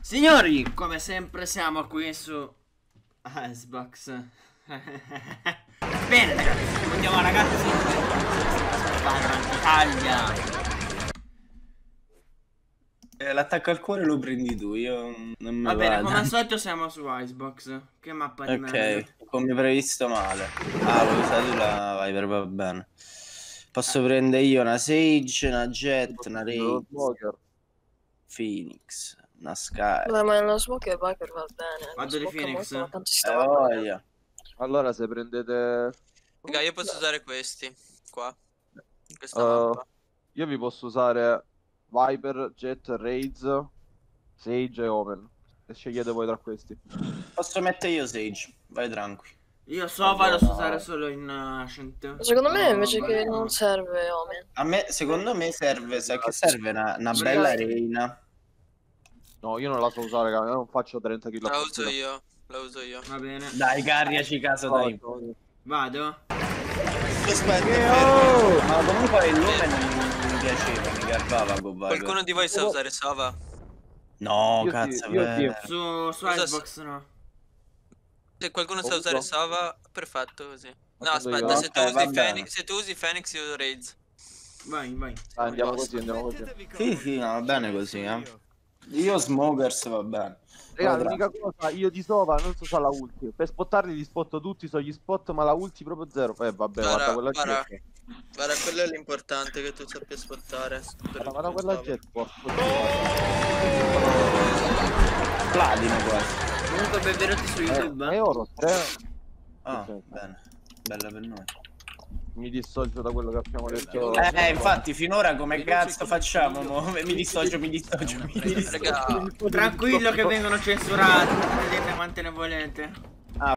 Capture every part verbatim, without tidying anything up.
Signori, come sempre siamo qui su Xbox. Bene ragazzi, andiamo ragazzi. Italia. L'attacco al cuore lo prendi tu, io non mi Va bene, vado. come al solito siamo su Xbox. Che mappa di merda. Ok, come previsto male. Ah, l'ho usato la Viper, va bene. Posso prendere io una Sage, una Jet, una Ray, Phoenix, una Sky. Vabbè, ma lo smoke e Viper va bene. Vado di Phoenix. Molto, tanto si Eh, sta voglia. Allora se prendete... Raga, io posso usare questi qua. In questa Uh, mappa. io vi posso usare Viper, Jet, Raids, Sage e Omen. E scegliete voi tra questi. Posso mettere io Sage, vai tranquillo. Io Sova lo so usare solo in uh, Ascent. Secondo me Oh, invece che no. non serve Omen. A me, secondo me serve, sai che serve una, una bella reina. No, io non la so usare, raga, io non faccio trenta kill. La uso io, la uso io. Va bene. Dai, carriaci caso, dai. Vado. Aspetta, fermo. Ma comunque il nome non mi piaceva, mi garbava con Viper. Qualcuno di voi sa usare Sova? No, Io cazzo, sì, io vero. sì. Su, su Cosa Xbox no. Se qualcuno sa Ho usare uso. Sova, perfetto così. No, Faccio aspetta, io. se tu, Ok, usi va bene. Phoenix, se tu usi Phoenix io uso Raids. Vai, vai. Ah, andiamo così, andiamo così. Sì, sì, no, va bene così, eh. Io Smokers va bene. Raga, Vai, l'unica cosa, io di Sova non so se ha la ulti. Per spottarli li spotto tutti, so gli spot, ma la ulti proprio zero. Eh vabbè, Guarda, guarda quella guarda. jet. Guarda, quello è l'importante, che tu sappia spottare. Guarda, guarda quella Sova. jet. Porco. Platino quasi. Comunque benvenuti su Eh, YouTube. è oro, tre. Ah, Ok. bene. Bella per noi. Mi dissocio da quello che abbiamo detto. Eh, eh, infatti, finora come cazzo facciamo? Mo? Mi dissocio, mi dissocio, mi dissocio. Raga, Tranquillo che vengono censurati. Vedete quante ne volete. Ah.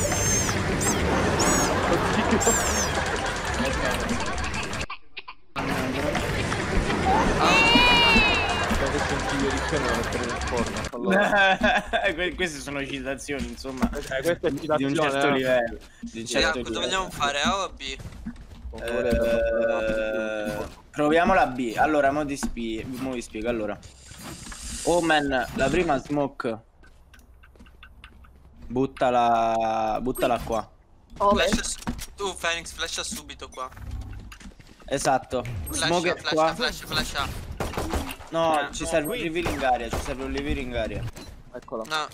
Adesso un figlio di cane non mettere nel forno. Allora. Que- Queste sono citazioni, insomma, Eh, questa è di citazione, un certo eh. livello. Di un raga, certo cosa livello. vogliamo fare? A o B? Come volete, Eh, proviamo la B. Allora, mo ti, spie- mo vi spiego. Allora, Omen, la prima smoke. Buttala, buttala qua. Omen. Flasha su- tu Phoenix, flasha subito qua. Esatto. Flasha, Smoke flasha, qua. flasha, flasha. No, ci serve un reveal in aria. Ci serve un reveal in aria. Eccola. No,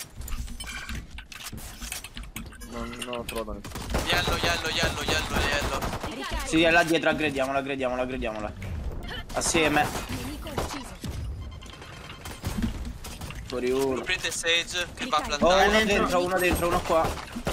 Non, non ho trovato nessuno. yellow, yellow, yellow, yellow, yellow. Sì, è là dietro, aggrediamola, aggrediamola, aggrediamola. Assieme. Fuori uno. Coprite Sage che va a Oh, plantare. uno dentro, uno dentro, uno qua.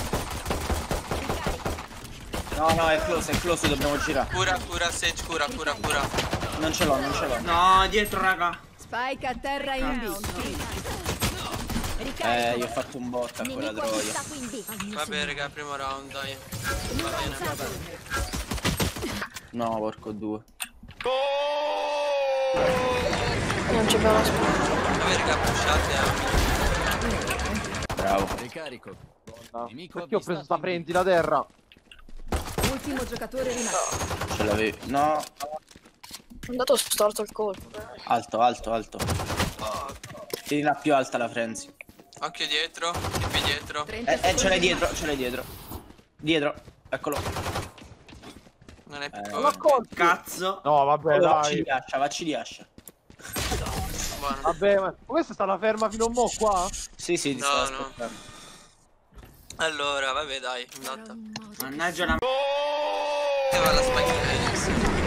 No, no, è close, è close, dobbiamo girare. Cura, cura, Sage, cura, cura, cura. Non ce l'ho, non ce l'ho. No, dietro raga. Spike a terra in B. Eh, io ho fatto un bot a quella troia. Vabbè, raga, primo round, dai. Va bene. No, porco due. Non c'è più una spada. Vabbè, raga, pushate. eh. Bravo. Ricarico. No. Nemico Perché ho preso avvistato sta in prendi la terra? Ultimo giocatore rimasto. Ce l'avevi. No. È andato storto il colpo. Alto, alto, alto. Tienila più alta la frenzy. Occhio dietro, tipi dietro. Eh, eh, ce l'hai dietro, ce l'hai dietro. Dietro, eccolo. Non è più Eh. forte. Cazzo. No, vabbè, Vacci di dai. ascia, vacci di ascia. Buono. Vabbè, ma questa è stata ferma fino a mo' qua? Sì, sì, ti No, stavo no. aspettando. Allora, vabbè, dai, andata. Mannaggia la E va la Spike Phoenix.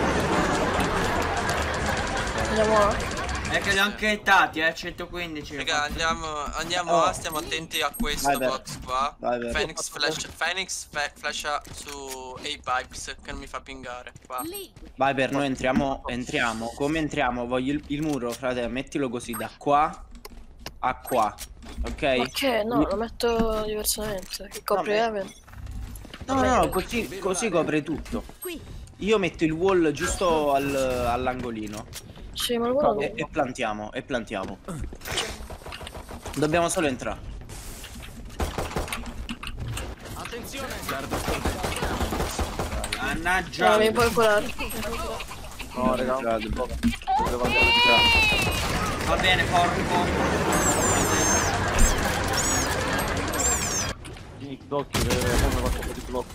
Andiamo là. è che li ho anche hittati, eh, centoquindici. Raga, andiamo, andiamo Oh. a, stiamo attenti a questo Vai, Ber. box qua. Vai, Ber. Phoenix flash, Phoenix fa- flasha su A-Pipes che non mi fa pingare qua. Vai, per noi entriamo, entriamo. Come entriamo? Voglio il, il muro, frate, mettilo così da qua a qua. Ok? Ma che? No, lo metto diversamente. Che copri No, ma- Even. No, no, no, così, così copre tutto. Io metto il wall giusto al- all'angolino. Sì, ma quello E, e plantiamo, e plantiamo. Dobbiamo solo entrare. Mannaggia. No, mi puoi curare. No, raga. Entrate. Devo andare a entrare. Va bene, porco. d'occhio che come qualcosa di blocco.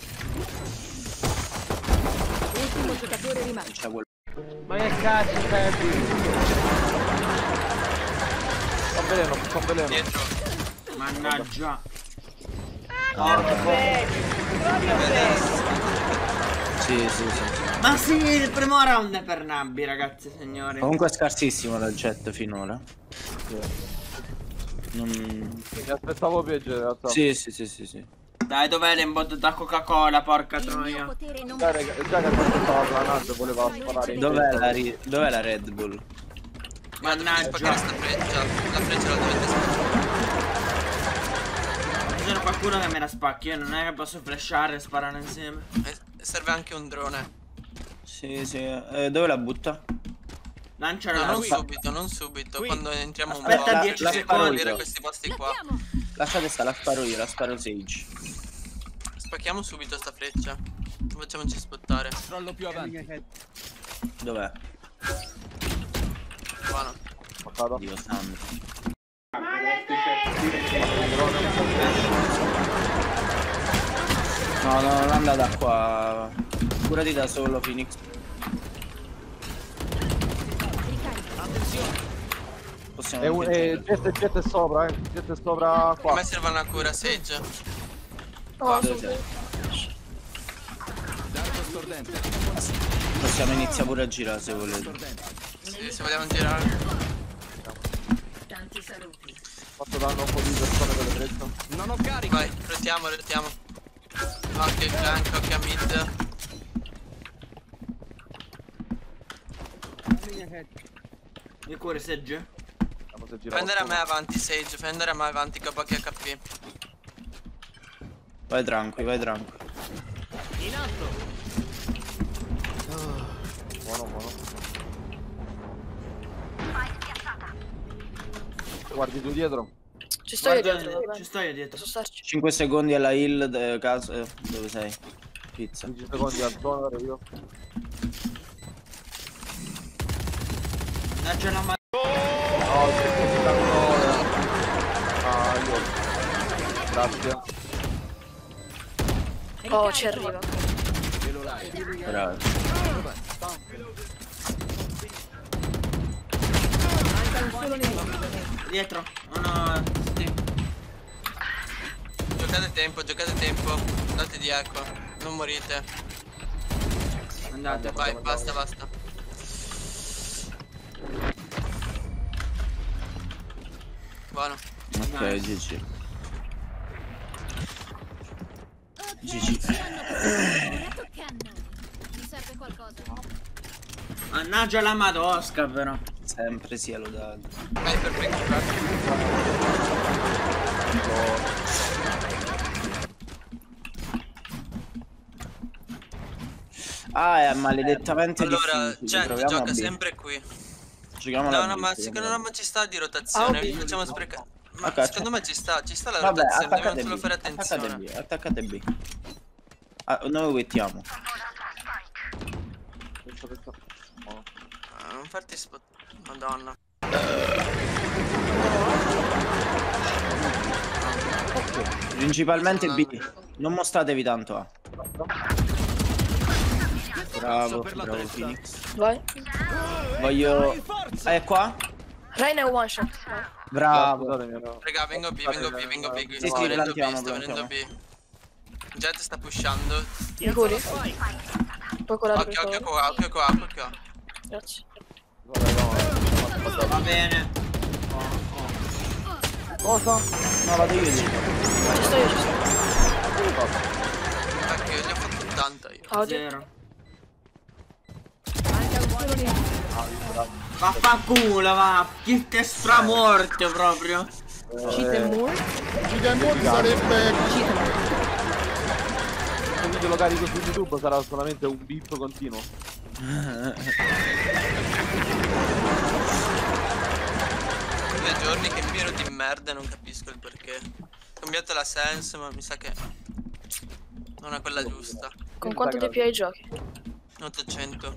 Ultimo giocatore rimasto. C'è quel... Ma che cazzo Fabby? Sto veleno, sto veleno. Dietro. Mannaggia. Sì, sì, sì. Ma sì, il primo round è per Nabbi, ragazzi, signori. Comunque è scarsissimo la jet finora. Non... Mi aspettavo peggio in realtà. Sì, sì, sì, sì, sì. Dai, dov'è l'embot da Coca-Cola, porca Il mio troia. potere non Già, raga, già che aspettava la Nando voleva sparare. in Dov'è testa. la, ri- dov'è la Red Bull? Ma dovete spaccare Mannaggia. sta freccia. La freccia la dovete spaccare. C'è qualcuno che me la spacchi, io non è che posso flashare e sparare insieme. E serve anche un drone. Sì, sì. Eh, dove la butta? Lanciala No, da non qui. subito, non subito. Quando entriamo un po'. Aspetta dieci la- Per secondi. coprire questi posti qua. l'abbiamo. Lasciate sta, la sparo io, la sparo Sage. Spacchiamo subito sta freccia. Facciamoci spottare. Dov'è? Buono. Spaccato. Dio santo. No, no, non andata qua. Curati da solo, Phoenix. Possiamo E un, anche e giocare. jet, jet è sopra, eh. Jet è sopra A qua. me serve una cura Sage. No, Dove su. sei? Possiamo iniziare pure a girare se volete. Sì, se vogliamo girare. Fatto danno un po' di persone con le frecce. Vai, rotiamo, rotiamo. Occhio il flanco, occhio a mid. Il cuore segge? Vediamo se gira Fai andare a me qualcuno. avanti Sage, fai andare a me avanti con pochi H P. Vai tranqui, vai tranqui. Buono, buono. Guardi tu dietro. Ci sto io Guarda, dietro, va ci bene. sto io dietro. Posso starci? cinque secondi alla heal, de- caso, eh, dove sei? Pizza. dieci secondi al zona ero io. Lancia la mano. No, che cannone. Ah, io. Grazie. Oh, ci arriva. Bravo. Manca un solo nemico. Dietro. Oh no, sì. Giocate tempo, giocate tempo. Date di eco, non morite. Andate. Vai, basta, basta. Buono. Ok, Nice. G G. Ok, G G. ci hanno toccando. Mi serve qualcosa. Mannaggia la madosca però. Sempre sia lodato. Vai per recuperare. Ah, è maledettamente Allora, difficile. gente Proviamo a gioca B. sempre qui. Giochiamo No, alla no, B, ma giochiamo secondo alla me B. non ci sta di rotazione. Ah, ok. Facciamo sprecare. Ma Ok, secondo me ci sta, ci sta la Vabbè, rotazione. Dobbiamo attaccate solo B. fare Attaccate attenzione. B, attaccate B. Ah, noi wettiamo. Penso che sta- buono. Ah, non farti spot. Madonna. Principalmente B. Non mostratevi tanto A. Bravo, bravo Phoenix. Vai. Voglio... Ah, è qua? Reina è one shot. Vai. Bravo. Scusatemi, no. Raga, vengo B, vengo B, vengo B. Sì, Sto sì, venendo B, plantiamo, sto venendo B. plantiamo. Jet sta pushando. Mi curi? Puoi curare per Occhio, occhio favore? qua, occhio qua, occhio qua. Grazie. Vabbè, no. Va bene. Cosa? No, vado io dico. Ci sto io, ci sto. Ecco, io gli ho fatto ottanta io. Audio. Zero. Manca un solo nemico. Vaffanculo, va. Chi te stramorte proprio. Cheat and more. Se il video lo carico su YouTube sarà solamente un beep continuo. Due giorni che miro di merda e non capisco il perché. Ho cambiato la sense, ma mi sa che non è quella giusta. Con quanto D P I giochi? ottocento.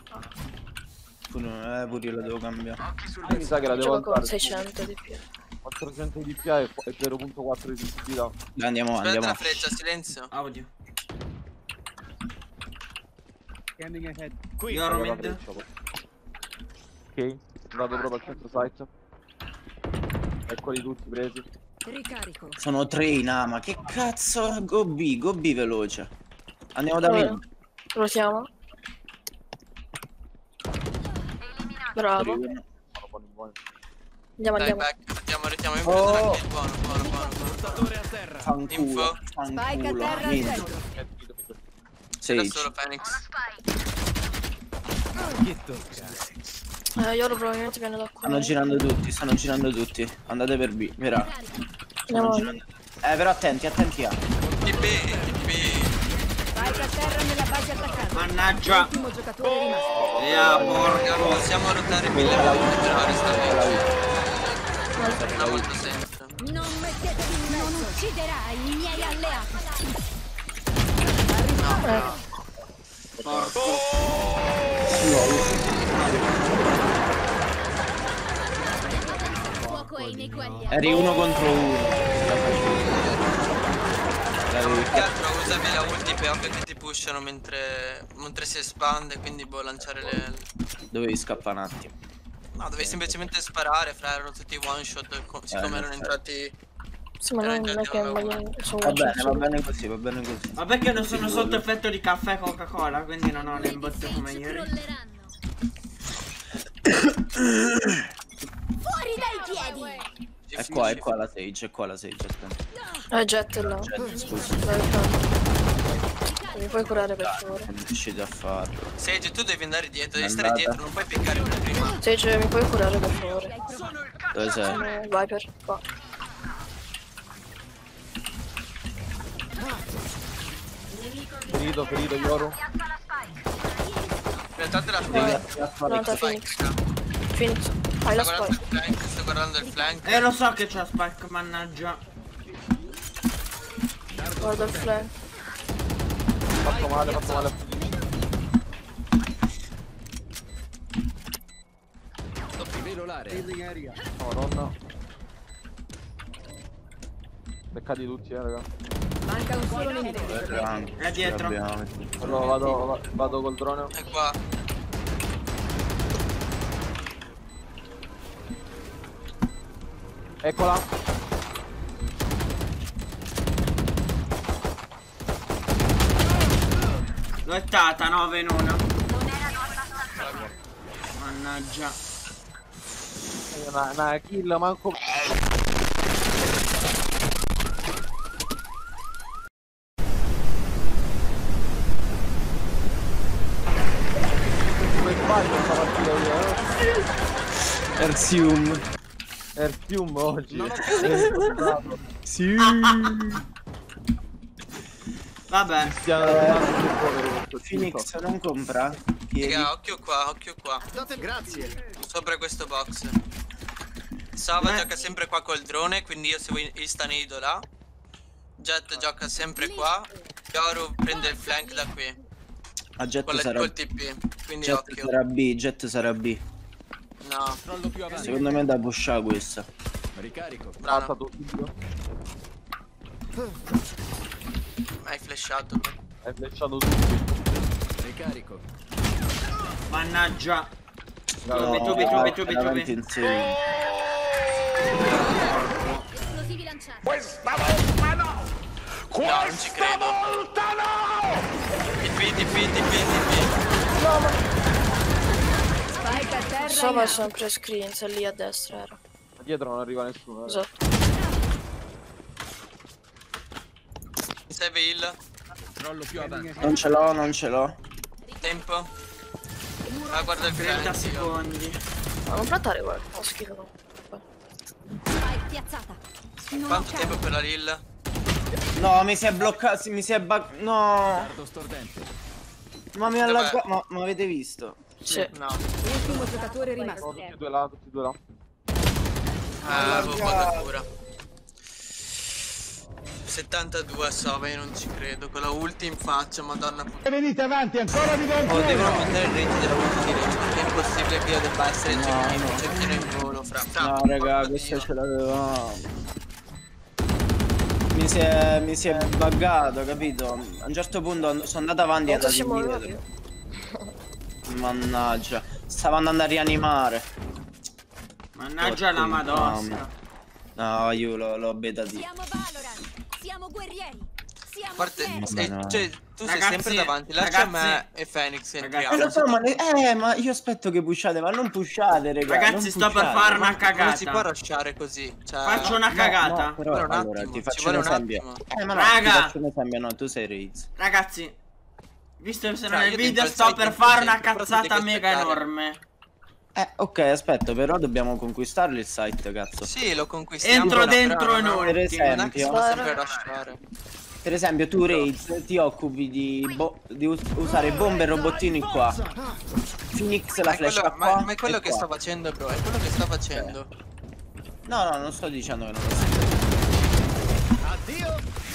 Pure, eh, pure io la devo cambiare. Mi sa che la devo Gioco con alzare. seicento D P I. Quanto quattrocento di P A e zero virgola quattro di visibilità. Andiamo, Aspetta andiamo. la freccia, silenzio. Audio. Qui. Io ero mid. Ok, vado proprio al centro site. Eccoli tutti presi. Ricarico. Sono tre in A, ma che cazzo? Go B, go B veloce. Andiamo da Allora, mid. lo chiamo. Bravo. Buoni, buoni, buoni. Andiamo, Dai, andiamo. back. Andiamo, retiamo in Oh. buono, buono, buono, buono. Fanculo, Info. Spike a fanculo. terra al Mid. centro. C'era Sage. solo Phoenix. Eh, Yoro probabilmente viene da qua. Stanno girando tutti, stanno girando tutti. Andate per B, verrà. Andiamo. Eh, però attenti, attenti A. T P, T P. Spike a terra nella base attaccante. Mannaggia. Ultimo giocatore rimasto. E a Raga, porco. possiamo ruotare mille volte, però resta lì. Non ha molto senso. Non mettetevi in mezzo. Non ucciderai i miei alleati. Porco. Fuoco ai miei guagli. Eri uno contro uno. Più che altro usami la ulti per ovvio che ti pushano mentre, mentre si espande, quindi boh, lanciare le... Dovevi scappare un attimo. No, dovevi semplicemente sparare, fra erano tutti one shot, co- siccome Eh, erano sì. entrati... Sì, ma non non è che magari sono Va bene, va bene così, va bene così. Ma perché non sono sotto effetto di caffè e Coca-Cola, quindi non ho le botte come ieri. Crolleranno. Fuori dai piedi. È qua, è qua la Sage, è qua la Sage, aspetta. Eh, Jet è là. Cioè, scusa, Dai, calma. Mi puoi curare per favore? non riuscite a farlo. Sage, tu devi andare dietro, devi stare Andata. dietro, non puoi piccare per prima. Sage, mi puoi curare per favore? Dove sei? Eh, Viper, qua. Ferito, ferito, Yoro. Aspettate la Eh, flank. no, da Phoenix. Phoenix, hai la Sto guardando spike. il flank, sto guardando il flank. Eh, lo so che c'ha Spike, mannaggia. Guarda il flank. Fatto male, fatto male. No, nonna. Beccati tutti, eh, raga. Manca un solo nemico. È dietro. Allora vado, va- vado col drone. È qua. Eccola. Lottata, nove in uno. Mannaggia. Una, una kill, manco. Come sbaglio sta partita io, eh? Erzium. Erzium oggi. Eh, bravo. Sì. Vabbè. Stiamo andando più poveri questo Phoenix tipo. non compra? Chiedi. Raga, occhio qua, occhio qua. Grazie. Sopra questo box. Sava Eh. gioca sempre qua col drone, quindi io seguo Istaneido là. Jet gioca sempre qua. Yoru prende il flank da qui. A Jet Con la- sarà col T P. Quindi Jet occhio. sarà B, Jet sarà B. No, Secondo me è da pushare questa. bravo. Passato subito. Hai flashato. Hai flecciato tutti. Mannaggia. Bravo. Tubi, tubi, tubi, tubi, veramente tubi. insane. Esplosivi lanciati. No, non ci credo. T P, T P, T P, T P. Spike a terra. Sova in è alto. sempre screen, se lì a destra era. Dietro non arriva nessuno. raga. Esatto. Mi serve heal. Non ce l'ho, non ce l'ho. Tempo. Ah, guarda il trenta flank. io. secondi. Ma non plantare guarda, ho schifo. No. Spike piazzata. Quanto tempo per la heal? No, mi si è bloccato, mi si è bug... No. Ma mi ha Dov'è? laggato, ma, ma avete visto? Sì. No. Ultimo giocatore No, rimasto. tutti e due là, tutti e due là. Ah, avevo paura. settantadue Sova, io non ci credo. Con la ulti in faccia, madonna. Venite avanti, ancora vi do Oh, devono aumentare il range della ulti di range, perché è impossibile che io debba essere No, cecchino, no. cecchino in volo, fra. No, raga, questo ce l'avevamo. Mi si è, mi si è buggato, capito? A un certo punto sono andato avanti e Quanto andato si muoveva indietro. più? Mannaggia. Stavo andando a rianimare. Mannaggia la madonna. No, io l'ho betatito. Siamo Valorant. Siamo guerrieri. Siamo A parte, fieri. sei- no. cioè, tu sei Ragazzi, sempre davanti, lascia ragazzi, me e Phoenix ragazzi, entriamo. Eh, lo so, ma, ne- eh, ma io aspetto che pushate, ma non pushate, raga. Ragazzi, non sto per pushate. fare una Non si può cagata. rushare così. Cioè, Faccio una No, cagata. no, però, Vuole un allora, attimo, ti ci faccio vuole un un esempio. attimo. Eh, ma no, Raga. ti faccio un esempio, no, tu sei Raiz. Ragazzi, visto che sono Cioè, nel io video dentro il sto site per non fare c'è, una però tu cazzata devi mega aspettare. enorme. Eh, ok, aspetta, però dobbiamo conquistarlo il site, cazzo. Sì, lo conquistiamo. Entro però dentro no, in no, ultimo. Per non è che si può esempio. sempre rushare. Per esempio, tu Raiz ti occupi di, bo- di us- usare bombe e robottini qua. Phoenix la Ma è flash quello, qua. ma, ma è quello e che qua. sta facendo, bro. È quello che sta facendo. No, no, non sto dicendo che non lo sto. Addio.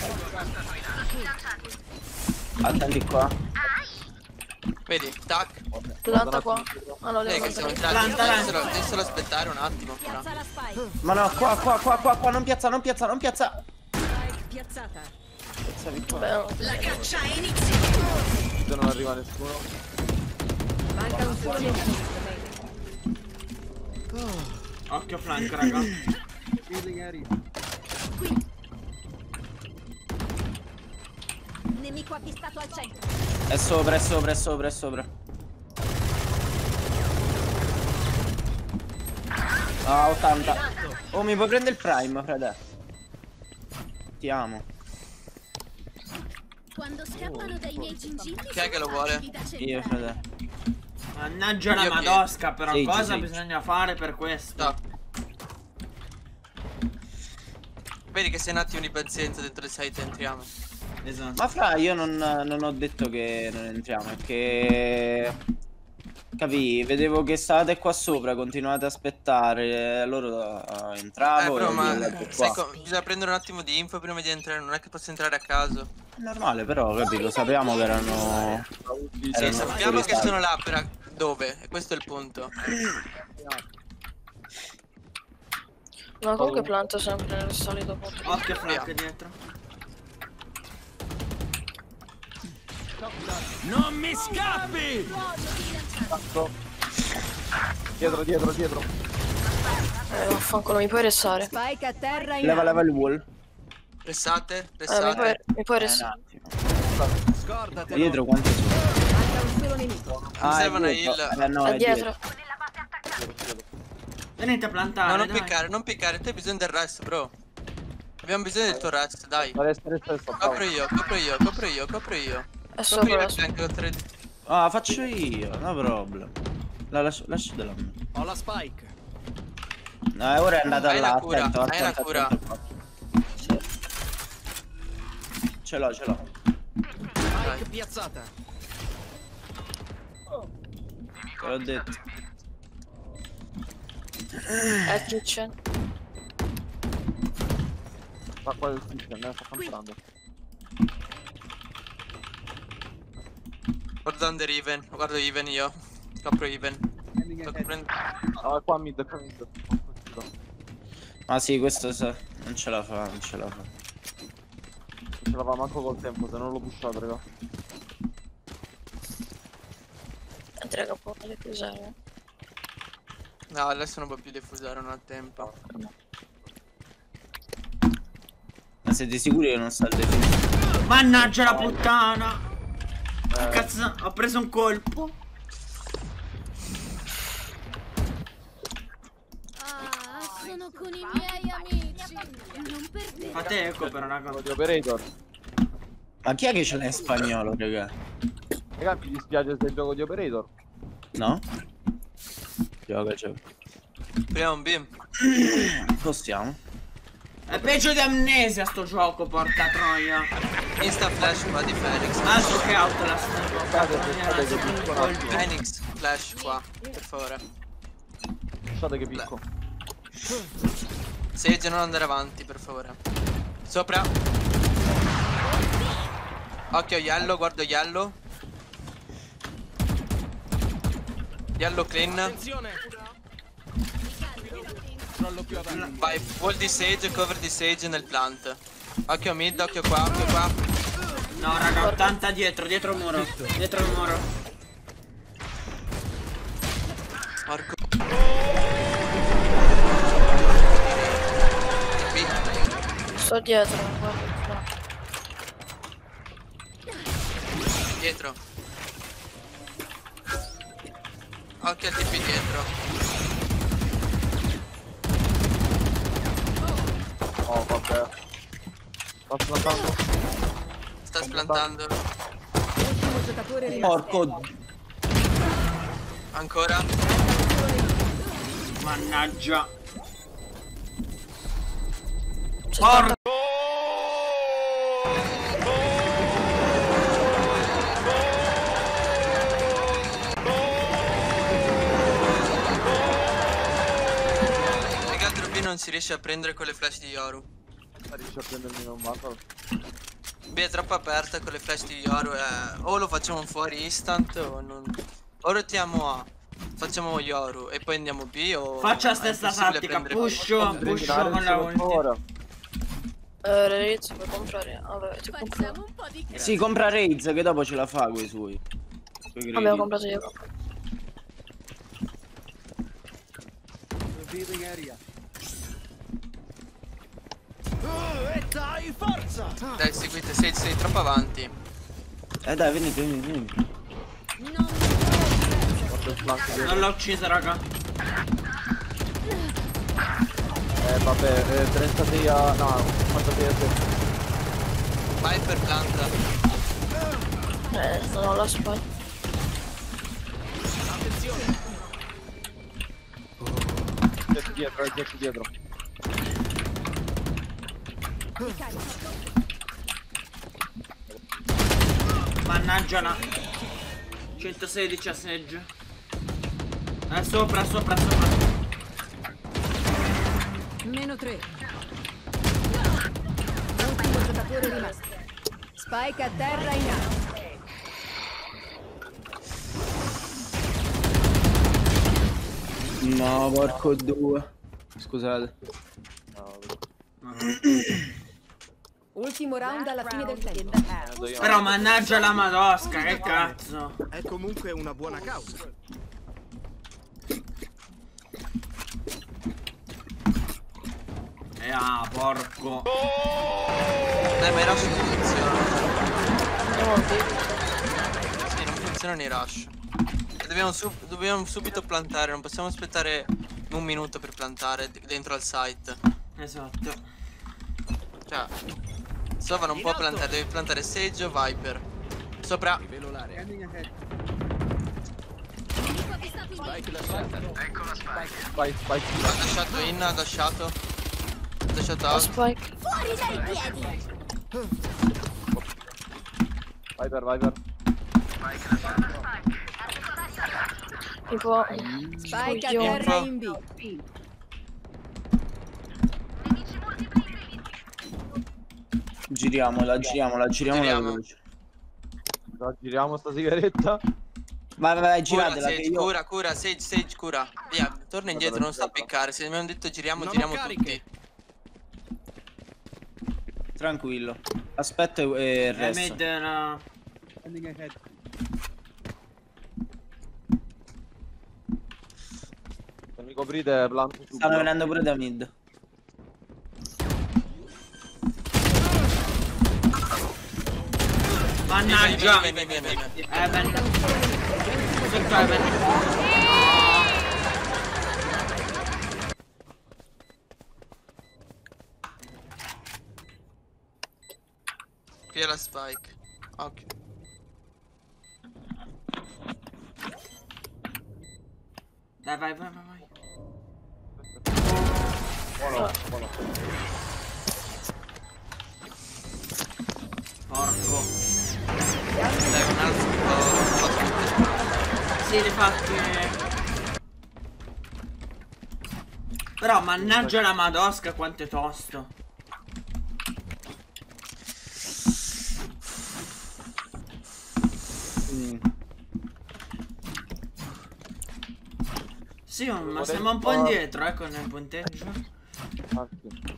Attenti qua. Vedi, tac. Planta qua. Ah no, Vedi devo che siamo andare. entrati. Planta, Adesso lo- adesso lo aspettare un attimo. però. Piazza la spike. Ma no, qua, qua, qua, qua, qua, non piazza, non piazza, non piazza. Spike piazzata. Piazzavi qua. Beh, Se non arriva nessuno. Manca un solo nemico. Occhio flank, raga. Nemico avvistato al centro. È sopra, è sopra, è sopra, è sopra. Ah, ottanta. Oh, mi puoi prendere il prime, frate? Ti amo. Quando scappano dai miei gingilli. Chi è che lo vuole? Io, frate. Mannaggia la Io che- madosca, però Sì, cosa sì. bisogna fare per questo? Stop. Vedi che sei un attimo di pazienza dentro il site e entriamo. Esatto. Ma fra, io non, non ho detto che non entriamo, è che... Capì, vedevo che stavate qua sopra, continuate a aspettare, allora eh, Eh entravo bro, e ma vi leggo sai qua. co- bisogna prendere un attimo di info prima di entrare, non è che posso entrare a caso. È normale, però, capì, lo sapevamo che erano... Sì, erano sappiamo che fuori sono là, per dove? E questo è il punto. ma comunque planta sempre nel solito posto. Occhio flank dietro. Non mi scappi! Dietro, dietro, dietro. Eh, vaffanculo, mi puoi restare? Spike a terra in Leva, alto. leva il wall. Restate, Eh, mi puoi, restate. mi puoi Eh, un restare? attimo. Scordatelo. Dietro quanti sono? Manca un solo nemico. Ah, serve è una dietro. heal. Eh, no, È è dietro. Venite a plantare, No, non dai. piccare, non piccare, tu hai bisogno del rest, bro. Abbiamo bisogno del tuo rest, dai. Resta, resta, resta. Copro io, copro io, copro io, copro io. È Copri sopra. il flank con tre. Ah, faccio io, no problem. La lascio, lasciatela a me. Ho la spike. No, ora è andata Hai là, una cura, attento, hai attento, una cura. attento qua. Sì. Ce l'ho, ce l'ho. Spike piazzata. Te l'ho detto. È kitchen. Ma qua è il kitchen, ne sta campando. Guardo under even, guardo even io. Copro even. Sto coprendo. Ah, qua mid, qua mid. Ma sì, questo sa- non ce la fa, non ce la fa. Non ce la fa manco col tempo, se non lo pushate, raga. Senti raga, può diffusare. No, adesso non può più diffusare, non ha tempo. Ma siete sicuri che non sta il definito? Mannaggia la puttana. Cazzo, ho preso un colpo. Ah, sono con i miei amici. Non perdere. Fate eco però, raga. Di operator. Ma chi è che ce l'ha in spagnolo, raga? Raga, mi dispiace se gioco di operator. No? Gioca, gioca. Prima un beam. Possiamo? È peggio di amnesia sto gioco, porca troia. Insta flash qua di Phoenix. Altro che outlast. porca troia, Guardate che ragazzi, piccola. colpi. Phoenix flash qua, per favore. Lasciate che picco. Sage, non andare avanti, per favore. Sopra. Occhio yellow, guardo yellow. Yellow clean. Attenzione. Controllo più avanti. Vai, wall di Sage, cover di Sage nel plant. Occhio mid, occhio qua, occhio qua. No, raga, ottanta dietro, dietro il muro. Dietro il muro. Porco. Sto dietro, guarda. Dietro. Occhio al T P dietro. Oh, vabbè. Sto splantando. Sta splantando. Ultimo giocatore rimasto. Porco. Ancora. Mannaggia. C'è Porco. Raga, il drop non si riesce a prendere con le flash di Yoru. Riesci a prendermi un mazzo? B è troppo aperta con le flash di Yoru. Eh, o lo facciamo fuori instant o non. O rotiamo A. Facciamo Yoru e poi andiamo B o. Faccio la è stessa impossibile tattica. prendere- Pusho, pusho con la ulti. Ora. Eh, Raiz puoi comprare. Vabbè, ti compro. Facciamo un po' di Si compra Raiz che dopo ce la fa coi suoi. Coi Abbiamo gridi. comprato io. Revealing area. Oh, e dai, forza! Dai, seguite, sei, sei troppo avanti. Eh dai, venite, venite, venite. non Porto il flanco dietro. Non l'ho uccisa, raga. Eh, vabbè, eh, trentasei a... no, cinquantasei a te. Vai per planta. Eh, non ho la spalla. Attenzione! Jet dietro, eh, jet dietro. Mannaggia una. centosedici a Sage. Eh, sopra, sopra, sopra. Meno tre. Ultimo giocatore rimasto. Spike a terra in A. No, porco due. Scusate. Ultimo round alla fine del tempo. Però mannaggia la madosca, che cazzo. È comunque una buona causa. E ah, porco. Dai, ma i rush non funzionano. Andiamo qui. Sì, non funzionano i rush. E dobbiamo, sub- dobbiamo subito plantare, non possiamo aspettare un minuto per plantare d- dentro al site. Esatto. Cioè, Sova non può plantare, devi plantare Sage o Viper. Sopra. Rivelo l'area. spike lasciata. Vai, vai. Ha lasciato in, ha lasciato. Ha lasciato Ho out. spike. fuori dai piedi. Vai per, vai per. Tipo. Spike a Io- terra in B. Giriamola, giriamola, giriamola Giriamo. veloce. Dai, giriamo sta sigaretta. Vai, vai, vai, Cura, giratela che Sage, io... cura, cura, Sage, Sage, cura. Via, torna indietro, non sta a piccare. Se abbiamo detto giriamo, Non ho giriamo cariche. tutti. Tranquillo. Aspetta e e E resta. mid no. Se mi coprite, planto subito. Stanno venendo pure da mid. Mannaggia. Vieni, vieni, vieni, vieni, vieni. Evan. Sotto Evan. Qui è la spike. Ok. Dai, vai, vai, vai, vai. Buono, buono. Porco. Dai, un altro un po'. un po' Sì, difatti. Però mannaggia la madosca quanto è tosto. Mm. Sì, ma siamo un po' indietro, eh, con il punteggio. Infatti.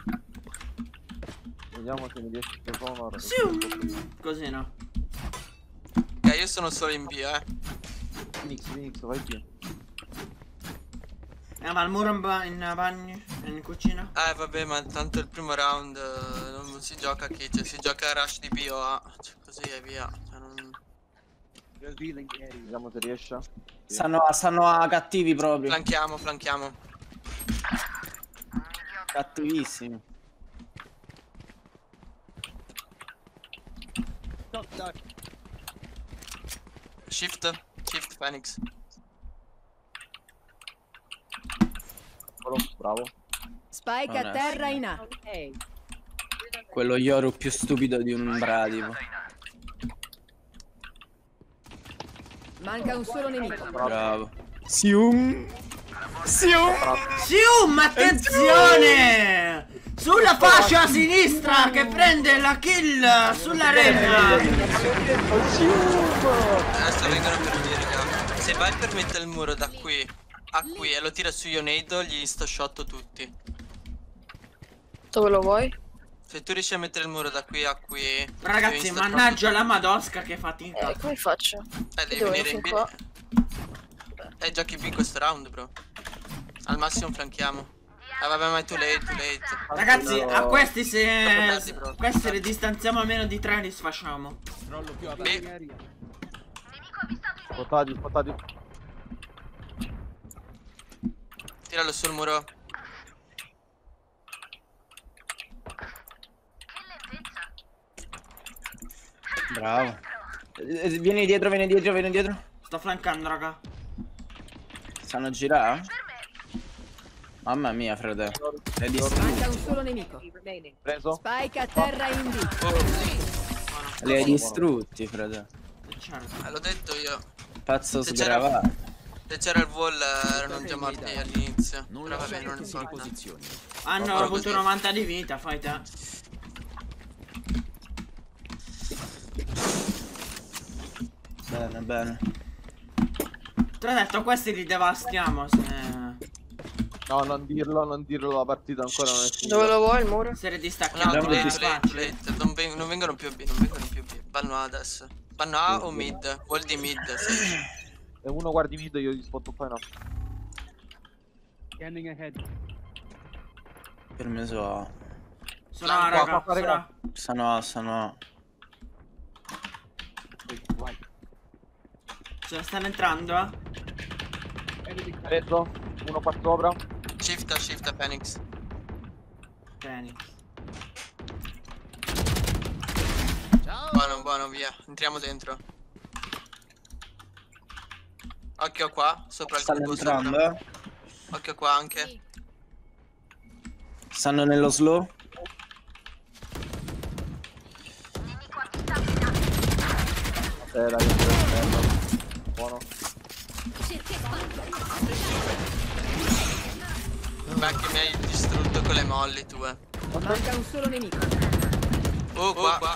Vediamo se mi riesci a fare. Sì, un... così no. Ok, io sono solo in B, eh. Phoenix, Phoenix, vai via. Eh, ma il muro in, ba in bagno, in cucina? Eh vabbè, ma tanto il primo round uh, non, non si gioca a kitchen, si gioca a rush di B o A, cioè, così e via. Cioè, non... Vediamo se riesce. Sì. Stanno, stanno a cattivi proprio. Flanchiamo, flanchiamo. Cattivissimi. Shift, shift Phoenix. Bravo. Spike a terra in A. Quello Yoru più stupido di un bradipo. Manca un solo nemico. Bravo. Sium. Sium. Sium, attenzione! Sulla fascia sinistra che prende la kill sulla regna. Adesso vengono per dire, raga. Se Viper mette il muro da qui a qui e lo tira su Ionado, gli sto shotto tutti. Dove lo vuoi? Se tu riesci a mettere il muro da qui a qui... Ragazzi, io mannaggia la madosca che fatica. Eh, come faccio? Eh, devi Devo venire in fin B. qua. Eh, giochi B questo round, bro. Al massimo flanchiamo. Ah vabbè, ma è too late, too late. Ragazzi, a questi se... tardi, bro. questi li distanziamo a meno di tre li sfasciamo. B. Spotati, spotati. Tiralo sul muro. Bravo. Eh, Vieni dietro, vieni dietro, vieni dietro. Sto flancando, raga. Stanno a girare? Mamma mia, frate. È distrutto. Manca un solo nemico. Preso. Spike a terra in B. Li hai distrutti, frate. Certo. Eh, l'ho detto io. Pazzo Se c'era- sgravato. Se c'era il wall erano già morti all'inizio. Però vabbè, non importa. Hanno Guarda avuto così. novanta di vita, fai te. Bene, bene. Te l'ho detto, questi li devastiamo se... No, non dirlo, non dirlo, la partita ancora non è finita. Dove lo vuoi il muro? Se li No, distacchiamo too è late, più too late, too facile. late. Non, veng- non vengono più B, non vengono più B. Vanno A adesso. Vanno A o mid? Wall di mid, sì. E uno guardi mid, io gli spotto qua in alto. Per me so. Sono No, A, qua, raga, qua, sono A. Stanno A, stanno A. Se ne stanno entrando, eh. Preso. Uno qua sopra. Shift, shift Phoenix. Phoenix. Buono, buono, via. Entriamo dentro. Occhio qua, sopra il Stanno cubo entrando, sopra. eh. Occhio qua anche. Stanno nello slow. Eh, dai, che bello. Buono. Beh, che mi hai distrutto con le molli tue. Manca un solo nemico. Oh, qua, qua.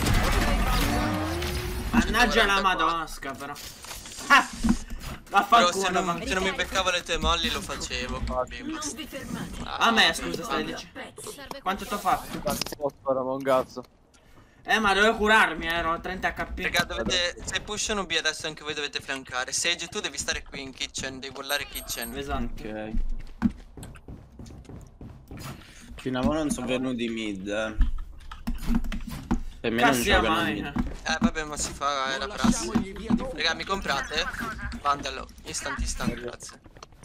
Mannaggia la madosca, però. Ah! Però Vaffanculo, se non, ma... se non mi beccavo le tue molli lo facevo. A me, scusa, stai dicendo. Quanto t'ho fatto? Sparano un cazzo. Eh, ma dovevo curarmi, eh, ero a trenta H P. Raga, dovete, se pushano B adesso anche voi dovete flancare. Sage, tu devi stare qui in kitchen, devi wallare kitchen. Esatto. Ok. Fino a ora non sono venuti mid, eh. Per me non Cassia giocano mai. mid. Eh vabbè, ma si fa, è la prassi. Raga, mi comprate? Vandalo, instant instant, grazie.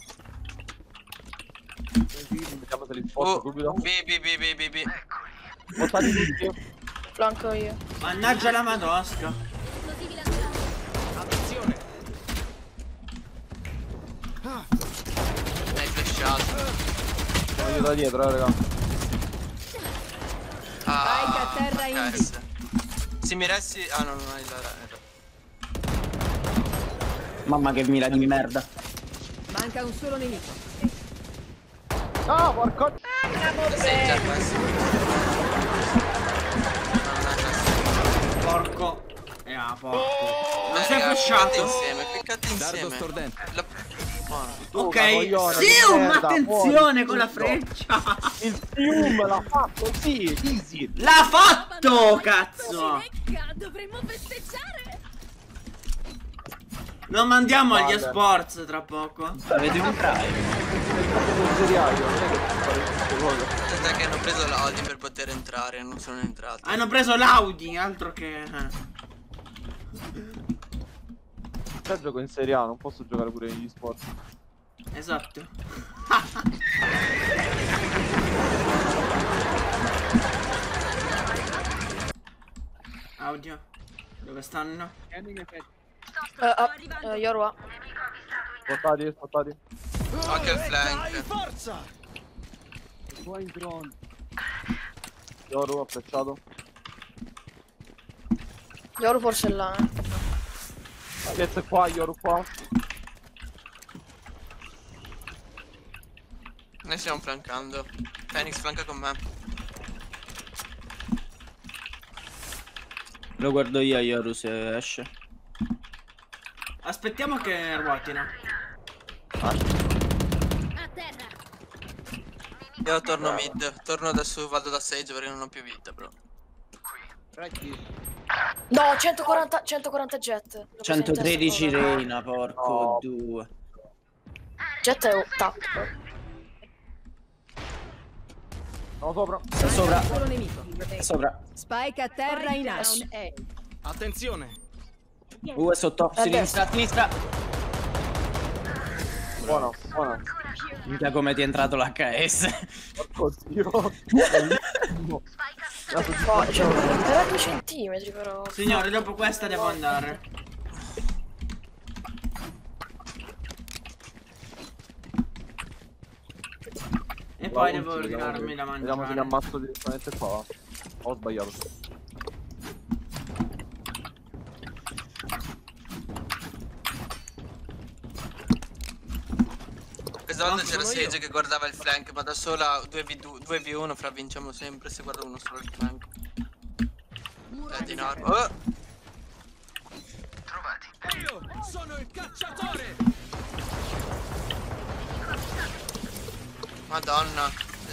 Vediamo se li spotto Oh, subito. B, B, B, B, B, B. Spotati tutti. Flanco io. Mannaggia la madosca. Mi hai flashato. Sono io da dietro, eh, raga. Spike a Ah, terra in ok, se- se mi resti... Ah no, non hai la... Mamma che mira di merda. Manca un solo nemico. Ah, porco. Sei già questo. Porco. Eh, ah, porco. Non Eh, sei raga, cliccate flashato? insieme, cliccate insieme. La- buono. Ok, coglione, Sium, merda, attenzione fuori, con la tutto. freccia. Il Sium l'ha fatto, sì, easy. L'ha fatto, cazzo. Cilecca, dovremmo festeggiare. Non mandiamo agli Vale. esports tra poco. Avete un prime. Il seriaio, non è che puoi fare queste cose. Aspetta che hanno preso l'Audi per poter entrare, non sono entrati. Hanno preso l'Audi, altro che... eh. Io gioco in Serie A, non posso giocare pure negli sport. Esatto. Audio. Dove stanno? Eh, ah, eh, Yoru A. Spostati, spostati. Anche il Dai, flank. forza! Yoru, ho frecciato. Yoru forse è là, eh. Piezza qua, Yoru qua. Noi stiamo flancando. Phoenix flanca con me. Lo guardo io a Yoru se esce. Aspettiamo che ruotino. A terra. Io torno mid. Torno da su, vado da Sage perché non ho più vita, bro. No, centoquaranta, centoquaranta jet. Lo centotredici presento a Reina, porco No. due. Jet è tap. No, sopra. Sta sopra, Solo nemico. sta sopra. Spike a terra in A. Attenzione! Uh, è sotto, A sinistra, a sinistra. Buona, buona. Mica come ti è entrato l'H S. Porco dio. No, cioè, era due centimetri però. Signore, dopo questa devo andare. E poi devo ordinarmi da Vediamo se li mangiare. ammazzo direttamente qua. va. Ho sbagliato. Questa volta c'era Sage che guardava il flank, ma da sola due v uno fra vinciamo sempre se guarda uno solo il flank. È di norma. Oh! Io sono il cacciatore! Madonna.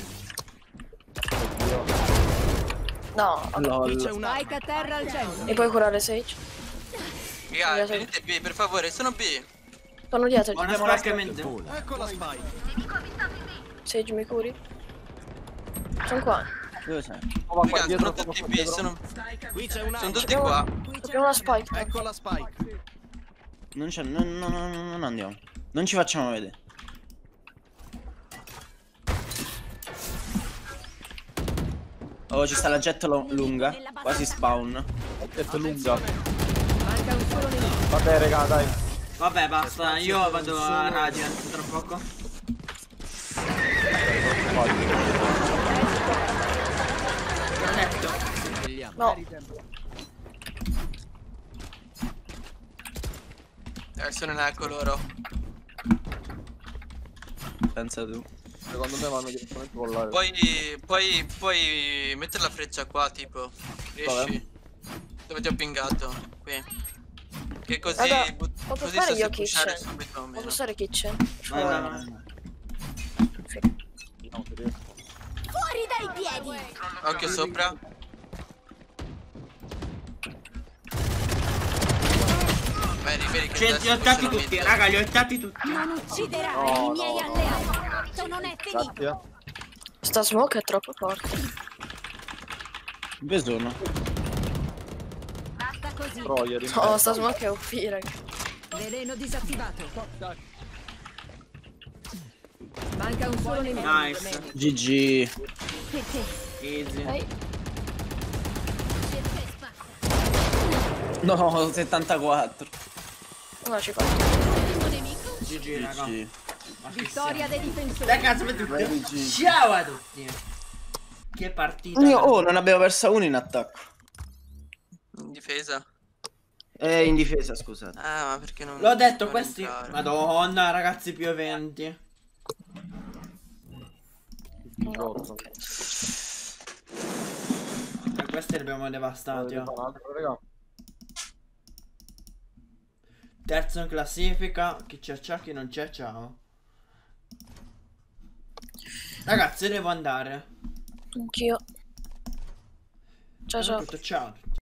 No, Qui c'è Lol. un Spike a terra al centro. mi puoi curare Sage? Raga, venite B, per favore, sono B. Sono dietro. Buona spaccamento. Ecco la spike. Sage mi curi? Sono qua. Dove sei? Oh, va qua Raga, dietro, sono tutti qua B, dietro. sono, Qui c'è un sono altro. tutti qua. Abbiamo una spike. Ecco la spike. Non c'è, non, non, non, non andiamo. Non ci facciamo vedere. Oh, ci sta la jet lo- lunga. Quasi spawn. È lunga. Manca un solo nemico. Vabbè, raga, dai. Vabbè, basta. Io vado a Radiant tra poco. Protetto. No, Eh, sono in eco loro. Pensa tu. Secondo me vanno direttamente con l'aereo. Puoi, puoi, puoi mettere la freccia qua, tipo. Riesci? Dove ti ho pingato? Qui. Che così, Raga, but- posso così fare so io se pushare kitchen? subito o meno. posso stare kitchen? Vai, vai, vai. No, se riesco. Fuori dai piedi. Occhio sopra. Vedi, vedi che Cioè, adesso li ho ottati pushano tutti, mid. raga, li ho ottati tutti. Non ucciderai No, i miei no, no. alleati. Questo non è finito. Grazie. Sta smoke è troppo forte. Dove sono? Basta così. Troyer in No, mezzo. sta smoke è O P, raga. Veleno disattivato. Manca un solo nemico. Nice. G G. Easy. Ehi, No, settantaquattro. no, ci fa. G G, raga. G G. Ma che Vittoria dei difensori. Ragazzi, tutti. Ciao a tutti. Che partita. Io- oh, non abbiamo perso uno in attacco. In difesa. Eh, in difesa, scusate. Ah, ma perché non... L'ho detto, non questi. entrare? Madonna, ragazzi, più eventi. No, ok. E questi li abbiamo devastati. Avete Oh. fatto un altro, raga? Terzo in classifica. Chi c'è c'è, chi non c'è, ciao. Ragazzi, devo andare. Anch'io. Ciao ciao. Tutto, ciao.